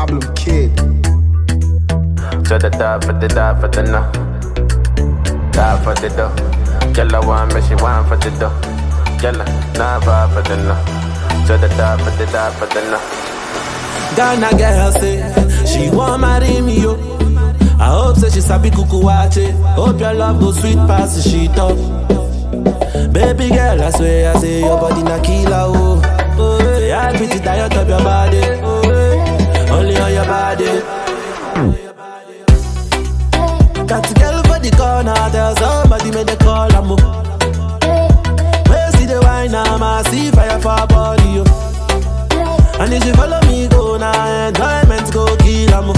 problem kid. So the die for the no. Die for the dough. Girl, I want me, she want for the dough. Girl, nah vibe for the no. So the die for the no. Ghana girl say she want marry me, yo. I hope say she sabi kuku wache. Hope your love go sweet past the shit up. Baby girl, I swear I say your body na killer, oh. Say I pretty tired of your body, only on your body. Got a girl for the corner, tell somebody make the call, I'm where see the wine, I see fire for body, yo. And if you follow me, go now, enjoyment go kill, I'm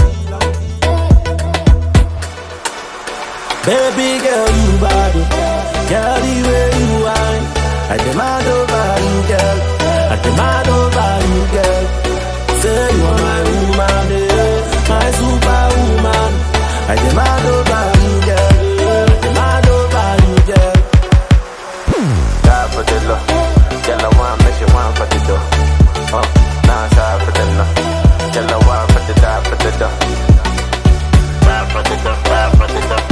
baby girl, you bad, girl, the way you whine, I demand over you, girl, I demand over you, girl. Say you are my woman, my superwoman, I demand over you, girl, I demand over you, girl. Die for the love, girl, I want me, she want for the dough. Nah, die for the love, girl, I want for the die for the dough. Die for the dough, die for the dough.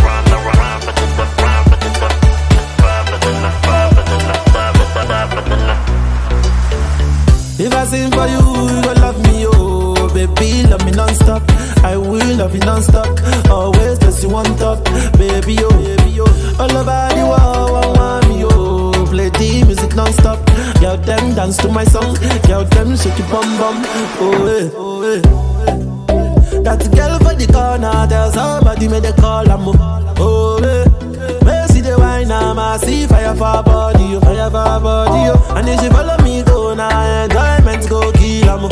If I sing for you, you gon' love me, oh. Baby, love me non-stop. I will love you non-stop. Always just you on top. Baby, oh. All over the world, want me, oh. Play the music non-stop. Girl, them dance to my song. Girl, them shake your bum bum. Oh, eh. That girl for the corner, tell somebody make the call, I'm oh, eh. Where see the wine, I see fire for body, oh. Fire for body, oh. And if you follow me, go now, enjoyment go kill, I'm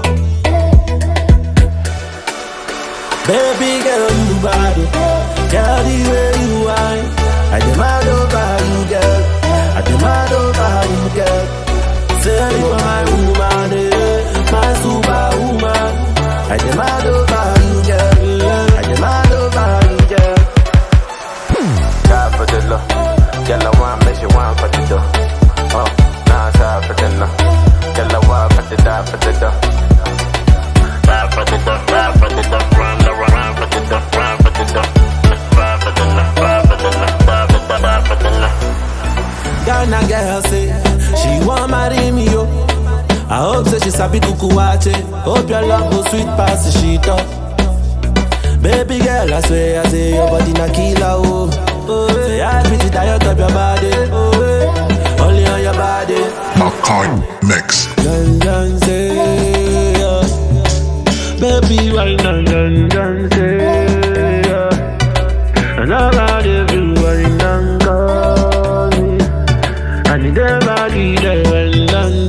baby girl, you bad, girl, the way you whine, I demand over you, girl, I demand over you, girl. Say you are my woman, my superwoman, I demand over you, girl, I demand over you, girl. Die for the love, girl, I want me, she want for the dough. Nah, die for the no. Girl, I want for the die for the dough. Die for the dough, die for the dough. Run for the dough, run for the dough. Die for the no, die for the no, die for the no. Ghana girl say she want marry me, yo. I hope say she sabi kuku wache. Hope your love go sweet past the shit up. Baby girl, I swear I say your body na killer, oh. Say I pretty tired of your body, only on your body. Makai Mix. Dun say, yeah. Baby, why dun say, yeah. And I got everyone done call me. I need everybody there and done